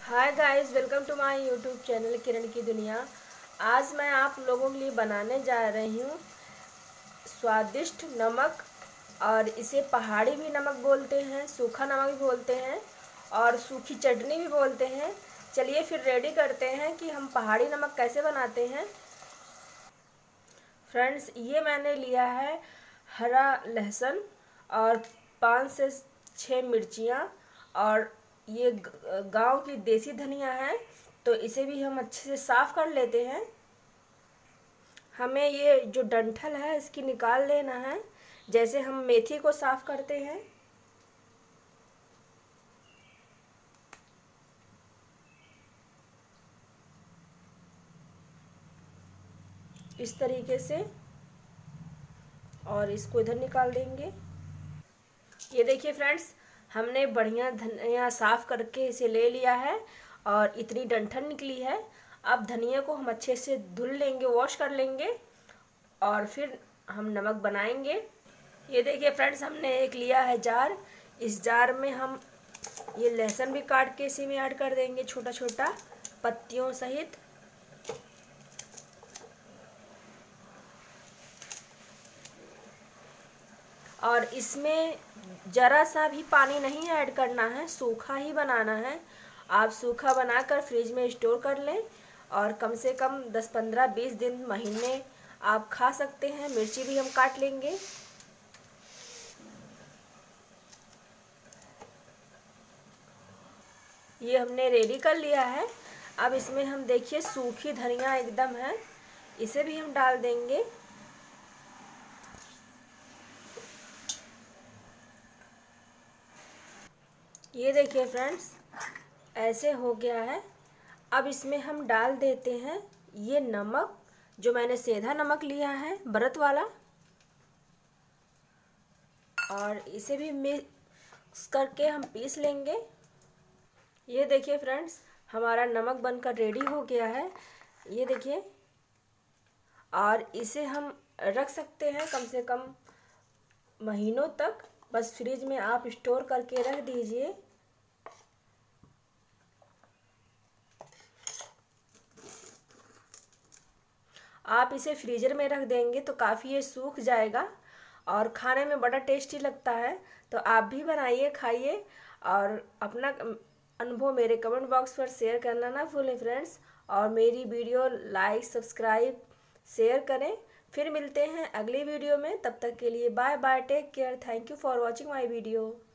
Hi guys, welcome to my YouTube channel Kiran की दुनिया। आज मैं आप लोगों के लिए बनाने जा रही हूँ स्वादिष्ट नमक, और इसे पहाड़ी भी नमक बोलते हैं, सूखा नमक भी बोलते हैं और सूखी चटनी भी बोलते हैं। चलिए फिर रेडी करते हैं कि हम पहाड़ी नमक कैसे बनाते हैं। फ्रेंड्स, ये मैंने लिया है हरा लहसुन और 5 से 6 मिर्चियाँ, और ये गांव की देसी धनिया है, तो इसे भी हम अच्छे से साफ़ कर लेते हैं। हमें ये जो डंठल है इसकी निकाल लेना है, जैसे हम मेथी को साफ़ करते हैं। इस तरीके से, और इसको इधर निकाल देंगे। ये देखिए फ्रेंड्स, हमने बढ़िया धनिया साफ़ करके इसे ले लिया है और इतनी डंठल निकली है। अब धनिया को हम अच्छे से धुल लेंगे, वॉश कर लेंगे, और फिर हम नमक बनाएंगे। ये देखिए फ्रेंड्स, हमने एक लिया है जार। इस जार में हम ये लहसुन भी काट के इसी में ऐड कर देंगे, छोटा छोटा पत्तियों सहित। और इसमें ज़रा सा भी पानी नहीं ऐड करना है, सूखा ही बनाना है। आप सूखा बनाकर फ्रिज में स्टोर कर लें और कम से कम 10, 15, 20 दिन, महीने आप खा सकते हैं। मिर्ची भी हम काट लेंगे। ये हमने रेडी कर लिया है। अब इसमें हम देखिए सूखी धनिया एकदम है, इसे भी हम डाल देंगे। ये देखिए फ्रेंड्स, ऐसे हो गया है। अब इसमें हम डाल देते हैं ये नमक, जो मैंने सेंधा नमक लिया है, बरत वाला, और इसे भी मिक्स करके हम पीस लेंगे। ये देखिए फ्रेंड्स, हमारा नमक बनकर रेडी हो गया है। ये देखिए, और इसे हम रख सकते हैं कम से कम महीनों तक। बस फ्रिज में आप स्टोर करके रख दीजिए। आप इसे फ्रीजर में रख देंगे तो काफ़ी ये सूख जाएगा और खाने में बड़ा टेस्टी लगता है। तो आप भी बनाइए, खाइए, और अपना अनुभव मेरे कमेंट बॉक्स पर शेयर करना ना भूलें फ्रेंड्स। और मेरी वीडियो लाइक, सब्सक्राइब, शेयर करें। फिर मिलते हैं अगली वीडियो में। तब तक के लिए bye bye, take care, thank you for watching my video.